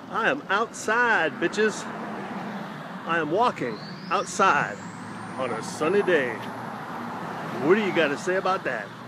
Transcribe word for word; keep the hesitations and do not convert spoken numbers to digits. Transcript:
I am outside, bitches. I am walking outside on a sunny day. What do you got to say about that?